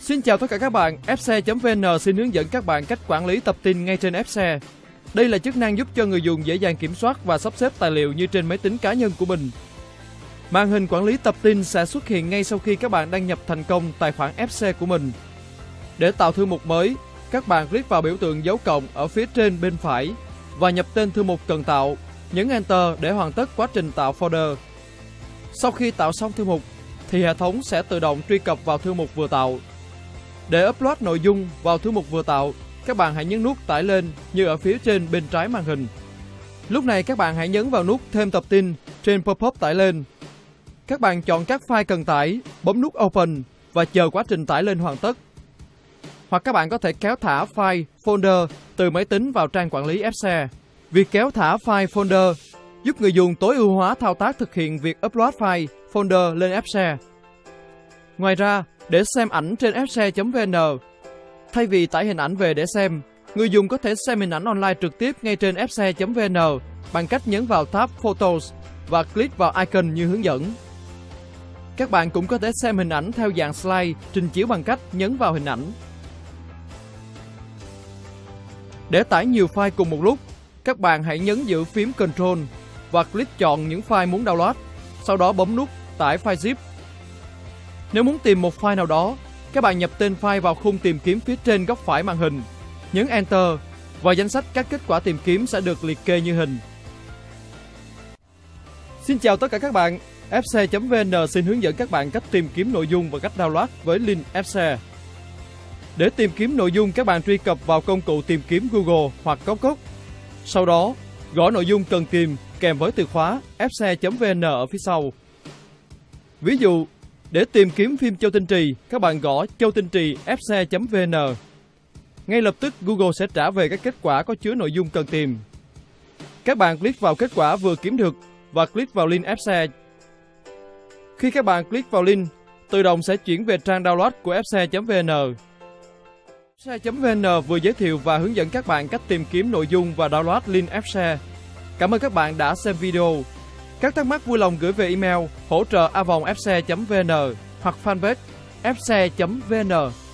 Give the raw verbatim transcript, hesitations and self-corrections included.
Xin chào tất cả các bạn, ép xê chấm vê en xin hướng dẫn các bạn cách quản lý tập tin ngay trên ép xê. Đây là chức năng giúp cho người dùng dễ dàng kiểm soát và sắp xếp tài liệu như trên máy tính cá nhân của mình. Màn hình quản lý tập tin sẽ xuất hiện ngay sau khi các bạn đăng nhập thành công tài khoản ép xê của mình. Để tạo thư mục mới, các bạn click vào biểu tượng dấu cộng ở phía trên bên phải và nhập tên thư mục cần tạo, nhấn Enter để hoàn tất quá trình tạo folder. Sau khi tạo xong thư mục, thì hệ thống sẽ tự động truy cập vào thư mục vừa tạo. Để upload nội dung vào thư mục vừa tạo, các bạn hãy nhấn nút tải lên như ở phía trên bên trái màn hình. Lúc này các bạn hãy nhấn vào nút thêm tập tin trên pop-up tải lên. Các bạn chọn các file cần tải, bấm nút Open và chờ quá trình tải lên hoàn tất. Hoặc các bạn có thể kéo thả file, folder từ máy tính vào trang quản lý ép xê. Việc kéo thả file, folder giúp người dùng tối ưu hóa thao tác thực hiện việc upload file, folder lên ép xê. Ngoài ra, để xem ảnh trên ép xê chấm vê en, thay vì tải hình ảnh về để xem, người dùng có thể xem hình ảnh online trực tiếp ngay trên ép xê chấm vê en bằng cách nhấn vào tab Photos và click vào icon như hướng dẫn. Các bạn cũng có thể xem hình ảnh theo dạng slide trình chiếu bằng cách nhấn vào hình ảnh. Để tải nhiều file cùng một lúc, các bạn hãy nhấn giữ phím Control và click chọn những file muốn download, sau đó bấm nút tải file zip. Nếu muốn tìm một file nào đó, các bạn nhập tên file vào khung tìm kiếm phía trên góc phải màn hình, nhấn Enter và danh sách các kết quả tìm kiếm sẽ được liệt kê như hình. Xin chào tất cả các bạn, ép xê chấm vê en xin hướng dẫn các bạn cách tìm kiếm nội dung và cách download với link ép xê. Để tìm kiếm nội dung, các bạn truy cập vào công cụ tìm kiếm Google hoặc Cốc Cốc. Sau đó, gõ nội dung cần tìm kèm với từ khóa ép xê chấm vê en ở phía sau. Ví dụ, để tìm kiếm phim Châu Tinh Trì, các bạn gõ Châu Tinh Trì ép xê chấm vê en. Ngay lập tức Google sẽ trả về các kết quả có chứa nội dung cần tìm. Các bạn click vào kết quả vừa kiếm được và click vào link ép xê. Khi các bạn click vào link, tự động sẽ chuyển về trang download của ép xê chấm vê en. ép xê chấm vê en vừa giới thiệu và hướng dẫn các bạn cách tìm kiếm nội dung và download link ép xê. Cảm ơn các bạn đã xem video. Các thắc mắc vui lòng gửi về email hỗ trợ a vòng ép xê chấm vê en hoặc fanpage ép xê chấm vê en.